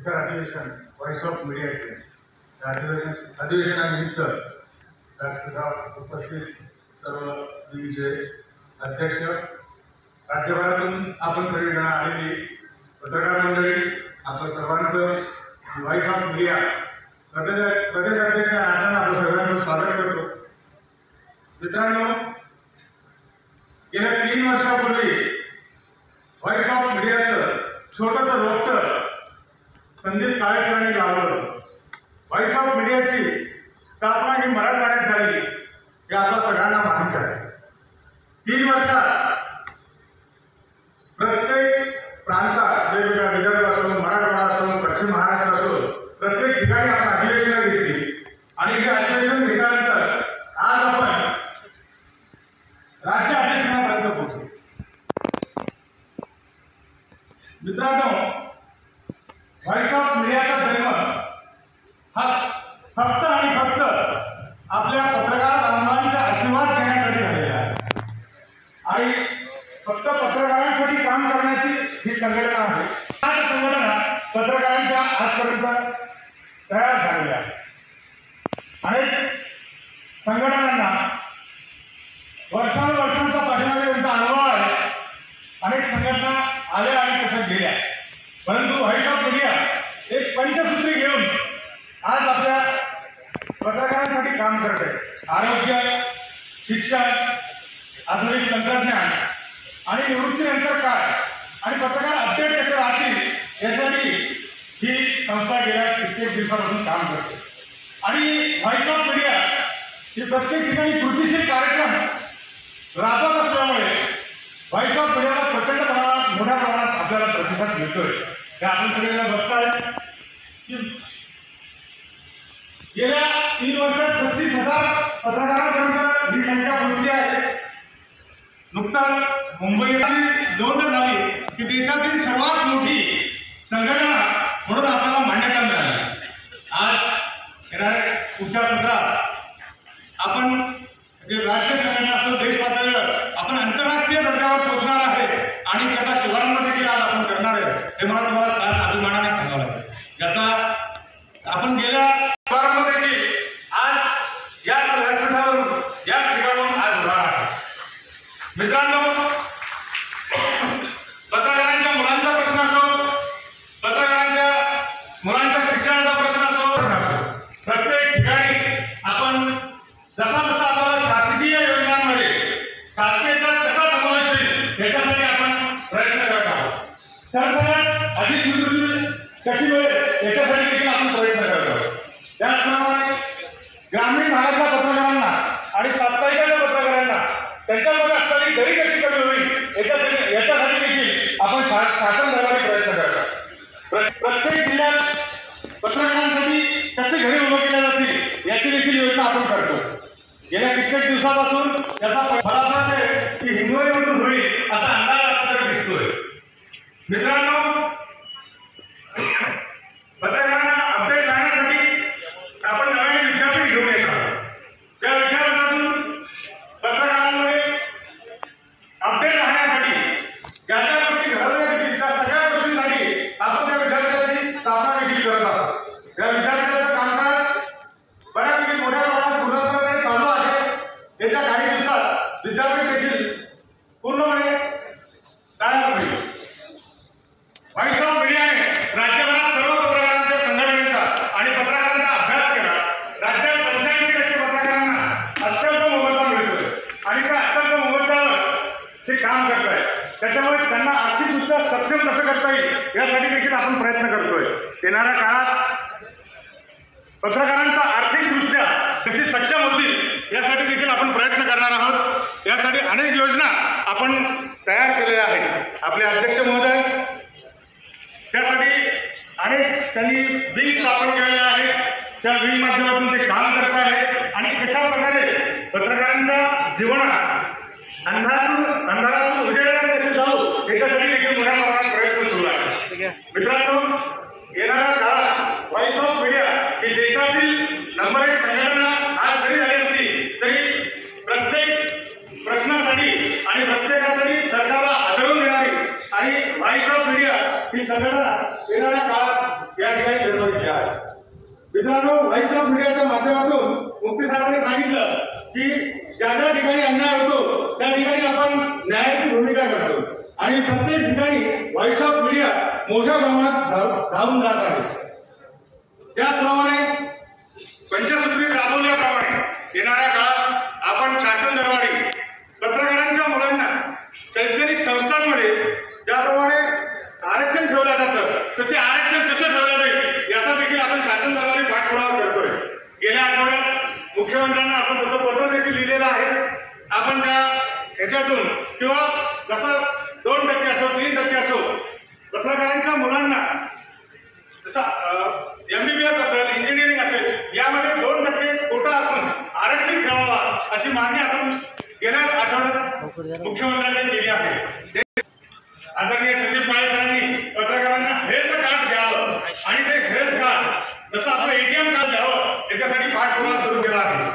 शिखर अधिवेशन voice of मीडियाचे अधिवेशनानिमित्त व्यासपीठावर उपस्थित सर्व विविधचे अध्यक्ष, राज्यभरातून आपण सगळेजण आलेली पत्रकार मंडळी, आपण सर्वांचं व्हॉइस ऑफ मीडिया प्रदेशाध्यक्ष नात्यानं आपण सर्वांचं स्वागत करतो. मित्रांनो, गेल्या 3 वर्षापूर्वी व्हॉइस ऑफ मीडियाचं छोटंसं रोपटं संदीप काळेसरांनी लावलं. व्हॉइस ऑफ मीडियाची स्थापना ही मराठवाड्यात झाली हे आपल्या सगळ्यांना माहीत आहे. 3 वर्षात प्रत्येक प्रांतात वेगवेगळ्या विदर्भ असो, मराठवाडा असो, पश्चिम महाराष्ट्र असो, प्रत्येक ठिकाणी आपण अधिवेशनं घेतली आणि हे अधिवेशन घेतल्यानंतर आज आपण राज्य अधिवेशनापर्यंत पोहोचलो. मित्रांनो, व्हॉइस ऑफ मीडियाचा जन्म हा फक्त आणि फक्त आपल्या पत्रकार बांधवांचा आशीर्वाद घेण्यासाठी झालेला आहे आणि फक्त पत्रकारांसाठी काम करण्याची ही संघटना आहे. ही संघटना पत्रकारांच्या आजपर्यंत तयार झालेल्या आहे. अनेक संघटनांना वर्षानुवर्षांचा पाठीमागे त्यांचा अनुभव आहे. अनेक संघटना आल्या आणि तसं गेल्या, परंतु व्हॉइस ऑफ मीडिया एक पंचसूत्री घेऊन आज आपल्या पत्रकारांसाठी काम करते. आरोग्य, शिक्षण, आधुनिक तंत्रज्ञान आणि निवृत्तीनंतर काय आणि पत्रकार अपडेट कसे राहतील यासाठी ही संस्था गेल्या कित्येक दिवसापासून काम करते. आणि व्हॉइस ऑफ मीडिया ही प्रत्येक ठिकाणी कृतीशील कार्यक्रम राबवत असल्यामुळे व्हॉइस ऑफ मीडियाला प्रचंड प्रमाणात मोठ्या प्रमाणात आपल्याला प्रतिसाद मिळतोय. हे आपण सगळ्यांना बघताय की गेल्या 3 वर्षात 36,000 पत्रकारांपर्यंत ही संख्या पोहोचली आहे. नुकताच मुंबईमध्ये नोंद झाली की देशातील सर्वात मोठी संघटना म्हणून आपल्याला मान्यता मिळाली. आज येणाऱ्या पुढच्या सत्रात आपण राज्य संघटना असो, देश पातळीवर आपण आंतरराष्ट्रीय दर्जावर पोहोचणार आहे आणि त्याचा शुभारंभ देखील आज आपण करणार आहे. हे मला तुम्हाला छान अभिमानाने सांगावं लागेल. याचा आपण गेल्या शुभारंभ देखील आज याच व्यासपीठावरून याच ठिकाणाहून आज होणार आहे. मित्रांनो, पत्रकारांच्या मुलांचा प्रश्न असो, पत्रकारांच्या मुलांच्या शिक्षणाचा प्रश्न असो, प्रत्येक ठिकाणी आपण जसा जसा आपल्याला शासकीय योजनांमध्ये शासकीयचा कसा समावेश होईल याच्यासाठी आपण प्रयत्न करत आहोत. सरसकट अधिक विद्युत कशी मिळेल याच्यासाठी देखील आपण प्रयत्न करत आहोत. त्याचप्रमाणे ग्रामीण भागातल्या पत्रकारांना आणि साप्ताहिकाच्या पत्रकारांना त्यांच्यामध्ये असलेली दरी कशी कमी होईल याच्यासाठी देखील आपण शासन दरबारी प्रयत्न करतो. प्रत्येक जिल्ह्यात पत्रकारांसाठी कसे घरे उभं केल्या जातील याची देखील योजना आपण करतो. गेल्या कित्येक दिवसापासून त्याचा मला असं वाटतं की हिंगोलीमधून होईल असा अंदाज आपल्याला दिसतोय. मित्रांनो, पत्रकारांना अपडेट राहण्यासाठी आपण नव्याने विद्यापीठ घेऊन येत आहोत. त्या विद्यापीठातून पत्रकारांमध्ये अपडेट राहण्यासाठी ज्या ज्या गोष्टी घडवल्या येतील त्या सगळ्या गोष्टींसाठी आपण त्या विद्यापीठाची स्थापना देखील करत आहोत. त्या विद्यापीठाचं कामकाज बऱ्यापैकी मोठ्या प्रमाणात पूर्णपणे चालू आहे. येत्या काही दिवसात विद्यापीठ देखील पूर्णपणे तयार होईल. व्हॉइस ऑफ मीडियाने राज्यभरात सर्व पत्रकारांच्या संघटनेचा आणि पत्रकारांचा अभ्यास केला. राज्यात 85% पत्रकारांना अत्यल्प मोबदला मिळतोय आणि त्या अत्यल्प मोबदल्यावर ते काम करत आहे. त्याच्यामुळे त्यांना आर्थिकदृष्ट्या सक्षम कसं करता येईल यासाठी देखील आपण प्रयत्न करतोय. येणाऱ्या काळात पत्रकारांचा आर्थिकदृष्ट्या कशी सक्षम होतील यासाठी देखील आपण प्रयत्न करणार आहोत. यासाठी अनेक योजना आपण तयार केलेल्या आहेत. आपले अध्यक्ष महोदय त्यासाठी अनेक त्यांनी विंग स्थापन केलेल्या आहेत. त्या विंग माध्यमातून ते काम करत आहेत आणि कशा प्रकारे पत्रकारांच्या जीवनात अंधारातून उजेडाकडे कसे जाऊ याच्यासाठी देखील मोठ्या प्रमाणात प्रयत्न सुरू आहे. मित्रांनो, येणाऱ्या काळात व्हॉइस ऑफ मीडिया ही देशातील नंबर 1 संघटना आज जरी झाली असली तरी प्रत्येक प्रश्नासाठी आणि प्रत्येकासाठी सरकारला आदळून देणारी आणि व्हॉइस ऑफ मीडिया ही संघटना येणाऱ्या काळात या ठिकाणी जन्मलेली आहे. मित्रांनो, व्हॉइस ऑफ मीडियाच्या माध्यमातून मुक्ती साहेबांनी सांगितलं की ज्या ज्या ठिकाणी अन्याय होतो त्या ठिकाणी आपण न्यायाची भूमिका करतो आणि प्रत्येक ठिकाणी व्हॉइस ऑफ मीडिया मोठ्या प्रमाणात धावून जात आहे. त्याचप्रमाणे पंचसूत्री राबवल्याप्रमाणे येणाऱ्या काळात आपण शासन दरबारी पत्रकारांच्या मुलांना शैक्षणिक संस्थांमध्ये ज्याप्रमाणे आरक्षण ठेवलं जातं तर ते आरक्षण कसं ठेवलं जाईल याचा देखील आपण शासन दरबारी पाठपुरावा करतोय. गेल्या आठवड्यात मुख्यमंत्र्यांना आपण तसं पत्र देखील लिहिलेलं आहे. आपण त्या ह्याच्यातून किंवा जसं 2% असो 3% असो पत्रकारांच्या मुलांना जसं MBBS असेल इंजिनिअरिंग असेल यामध्ये 2% कोटा आपण आरक्षण ठेवावा अशी मागणी आपण गेल्या आठवड्यात मुख्यमंत्र्यांनी केली आहे. आदरणीय संदीप काळे सरांनी पत्रकारांना हेल्थ कार्ड द्यावं आणि ते हेल्थ कार्ड जसं आपलं ATM कार्ड द्यावं याच्यासाठी पाठपुरावा सुरू केला आहे.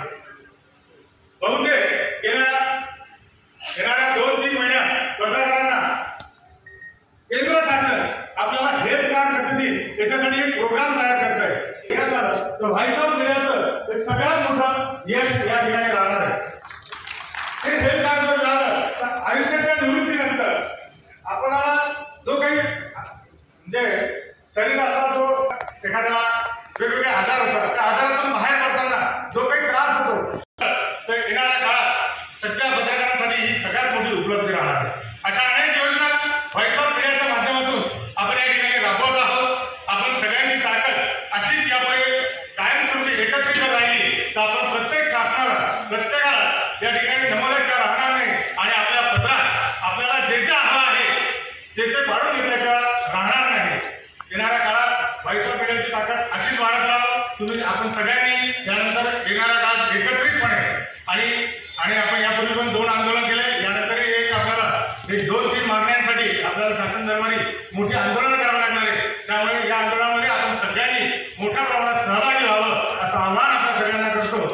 बहुतेक येणाऱ्या 2-3 महिन्यात पत्रकारांना केंद्र शासन आपल्याला हेल्थ कार्ड कसं देईल याच्यासाठी एक प्रोग्राम तयार करत आहे. हे झालं तर व्हॉइस ऑफ मीडियाचं सगळ्यात मोठं यश या ठिकाणी राहणार आहे. हे हेल्थ कार्ड जर झालं तर आयुष्याच्या निवृत्तीनंतर आपल्याला जो काही म्हणजे शरीराचा जो एखाद्या वेगवेगळे आजार होतात त्या आजारातून बाहेर पडताना जो काही त्रास होतो तर येणाऱ्या काळात सगळ्या पत्रकारांसाठी ही सगळ्यात मोठी उपलब्धी राहणार आहे. अशा अनेक योजना व्हॉइस ऑफ मीडियाच्या माध्यमातून आपण या ठिकाणी राबवत आहोत. आपण सगळ्यांची ताकद अशीच यापुढे कायमस्वरूपी एकत्रित राहिली तर आपण प्रत्येक शासनाला प्रत्येकाला या ठिकाणी नमलक्ष राहणार नाही आणि आपल्या पत्रात आपल्याला जे जे हवं आहे ते पाडून घेतल्याशिवाय राहणार नाही. येणाऱ्या काळात व्हॉइस ऑफ मीडियाची ताकद अशीच वाढत राहावं. तुम्ही आपण सगळ्यांनी यानंतर येणाऱ्या काळात एकत्रितपणे आणि आपण यापूर्वी पण 2 आंदोलन केले. यानंतरही एक आपल्याला 2-3 मागण्यांसाठी आपल्याला शासन दरबारी मोठी आंदोलन करावं लागणार आहे. त्यामुळे या आंदोलनामध्ये आपण सगळ्यांनी मोठ्या प्रमाणात सहभागी व्हावं असं आवाहन आपल्या सगळ्यांना करतो.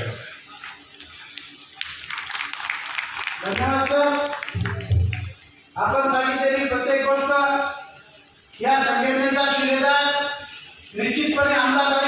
धन्यवाद सर. आपण सांगितलेली प्रत्येक गोष्ट या संघटनेचा शिलेदार निश्चितपणे अंदाज